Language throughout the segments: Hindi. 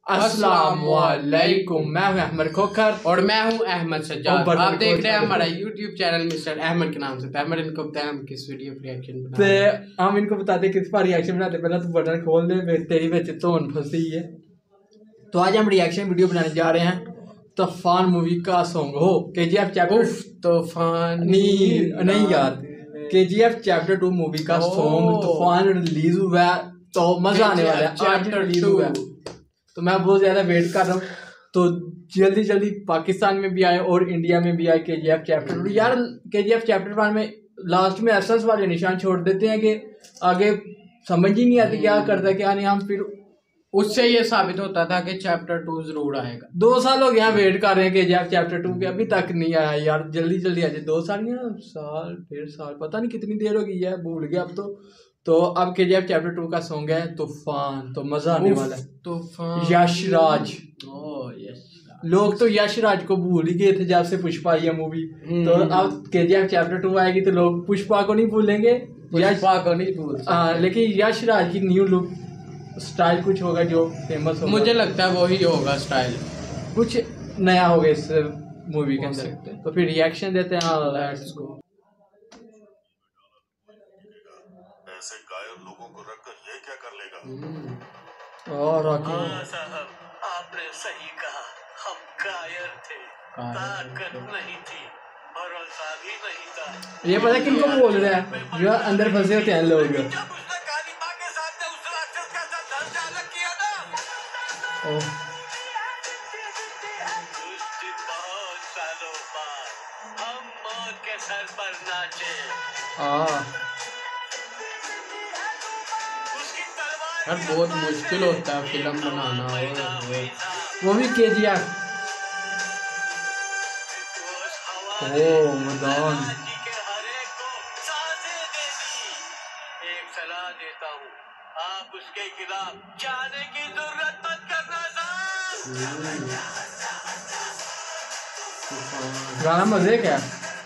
अस्सलामुअलैकुम। मैं हूं अहमद खोखर और मैं हूं अहमद सज्जाद। आप देख रहे हैं हमारा YouTube चैनल मिस्टर अहमद के नाम से। तो अहमद इनको बताएं हम किस वीडियो पर रिएक्शन बना रहे हैं। हम इनको बताते किस पर रिएक्शन बनाते। पहले तो बटन खोल दे, तेरी विच धोन फंसी है। तो आज हम रिएक्शन वीडियो बनाने जा रहे हैं तूफान मूवी का सॉन्ग हो KGF चैप्टर तूफान नहीं यार KGF चैप्टर 2 मूवी का सॉन्ग तूफान रिलीज हुआ है, तो मजा आने वाला है। आज रिलीज हुआ है तो मैं बहुत ज्यादा वेट कर रहा हूँ। तो जल्दी जल्दी पाकिस्तान में भी आए और इंडिया में भी आए KGF चैप्टर 2। यार KGF चैप्टर 1 में लास्ट में एसेंस वाले निशान छोड़ देते हैं कि आगे समझ ही नहीं आती क्या करता है क्या नहीं। हम फिर उससे ये साबित होता था कि चैप्टर 2 जरूर आएगा। 2 साल हो गया वेट कर रहे हैं KGF चैप्टर 2 के, अभी तक नहीं आया यार। जल्दी जल्दी आ जाए। 2 साल या साल 1.5 साल पता नहीं कितनी देर हो गई है, भूल गया अब तो अब KGF चैप्टर 2 का सॉन्ग है तूफान, तो मजा आने वाला है। तूफान यश राज, यश लोग तो यश राज को भूल ही गए थे जब से पुष्पा आई है मूवी। तो अब KGF चैप्टर 2 आएगी तो लोग पुष्पा को नहीं भूलेंगे, पुष्पा को नहीं भूल। लेकिन यश राज की न्यू लुक स्टाइल कुछ होगा जो फेमस होगा। मुझे लगता है वही होगा स्टाइल, कुछ नया होगा इस मूवी के अंदर। तो फिर रिएक्शन देते हैं। Let's go. ऐसे कायर लोगों को रखकर ये क्या कर लेगा? और साहब आपने सही कहा, हम कायर थे, ताकत नहीं थी, भरोसा भी नहीं था। ये पता किनको बोल रहे हैं जो अंदर फंसे होते हैं लोग। जब उसने काली माँ के सामने उस राक्षस का धड़ अलग किया ना, उस दिन बहुत सालों बाद हम मौत के सर पर नाचे। यार बहुत मुश्किल होता है फिल्म बनाना, वो भी KGF। मैदान एक सलाह देता हूँ, आप उसके खिलाफ जाने की जरूरत मत करना साहब। गाना मजे क्या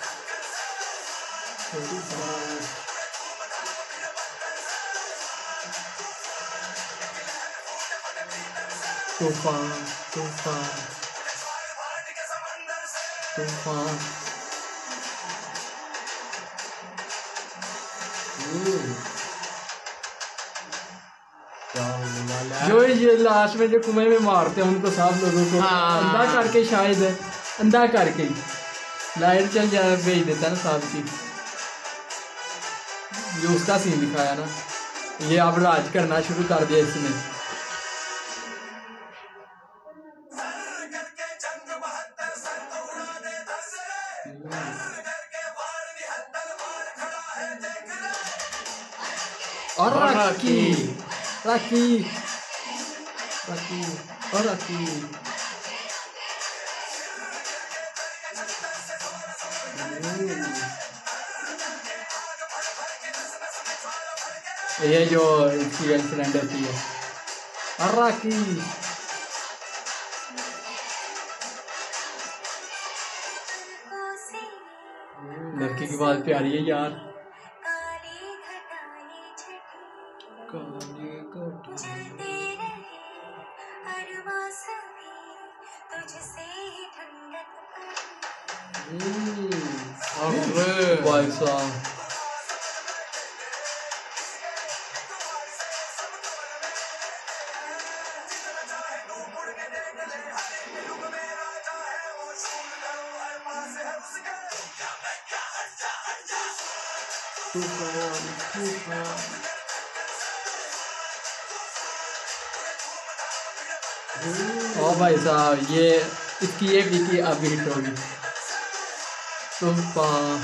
तूफान तूफान तूफान। जो ये लास्ट में जो कुएं में मारते हैं उनको सब लोगों को अंधा करके, शायद अंधा करके लाइट चल जा भेज देता है ना साहब की। जो उसका सीन दिखाया ना, ये अब राज करना शुरू कर दिया इसने। और राखी राखी राखी और राखी। ये जो इसकी गर्लफ्रेंड होती है और राखी। लड़की की बात प्यारी है यार। भाई साहब ओ भाई साहब ये इसकी ये की अभी हिट होगी। तूफान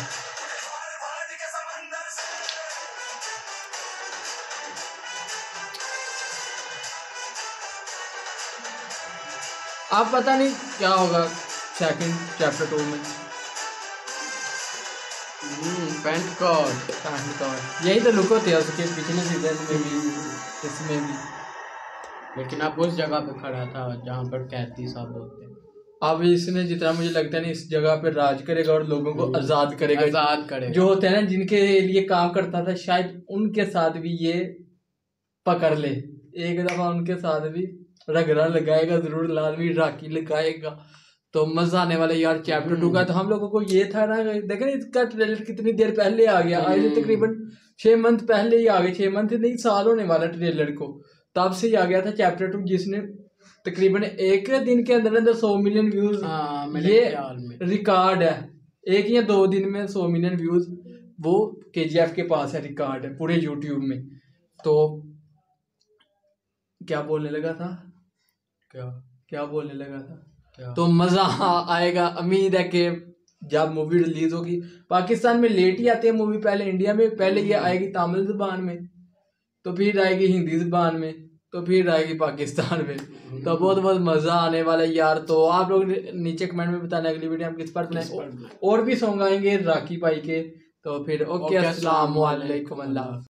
अब पता नहीं क्या होगा सेकंड चैप्टर 2 में। पैंट कोट यही तो लुक होती है उसके पिछले सीजन में भी इसमें भी। लेकिन अब उस जगह पे खड़ा था जहाँ पर कैदी साहब होते हैं। अब इसने जितना मुझे लगता है ना इस जगह पे राज करेगा और लोगों को आजाद करेगा। जो होते हैं ना जिनके लिए काम करता था, शायद उनके साथ भी ये पकड़ ले एक दफा, उनके साथ भी रगड़ा लगाएगा जरूर, लाजमी राखी लगाएगा, तो मजा आने वाला यार चैप्टर 2 का। तो हम लोगों को ये था ना, देखें इसका ट्रेलर कितनी देर पहले आ गया, आज तकरीबन 6 मंथ पहले ही आ गया, 6 मंथ नहीं साल होने वाला ट्रेलर को, तब से ही आ गया था चैप्टर 2, जिसने तकरीबन एक दिन के अंदर अंदर 100 मिलियन व्यूज, ये रिकॉर्ड है, 1 या 2 दिन में 100 मिलियन व्यूज वो KGF के पास है, रिकॉर्ड है पूरे यूट्यूब में। तो क्या बोलने लगा था, क्या बोलने लगा था, तो मजा आएगा। उम्मीद है कि जब मूवी रिलीज होगी, पाकिस्तान में लेट ही आती है मूवी, पहले इंडिया में पहले ये आएगी तमिल जुबान में, तो फिर आएगी हिंदी जुबान में, तो फिर आएगी पाकिस्तान में, तो बहुत बहुत मजा आने वाला है यार। तो आप लोग नीचे कमेंट में बताना अगली वीडियो हम किस पर बनाएं, और भी सॉन्ग आएंगे राखी भाई के। तो फिर ओके, अस्सलाम वालेकुम, अल्लाह।